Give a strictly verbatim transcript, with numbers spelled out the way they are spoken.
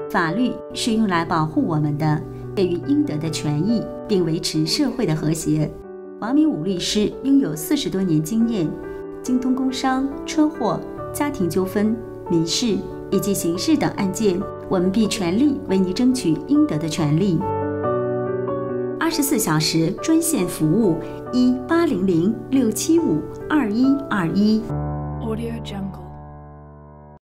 法律是用来保护我们的，给予应得的权益，并维持社会的和谐。王明武律师拥有四十多年经验，精通工商、车祸、家庭纠纷、民事以及刑事等案件，我们必全力为你争取应得的权利。二十四小时专线服务：一八零零六七五二一二一。Audio Jungle。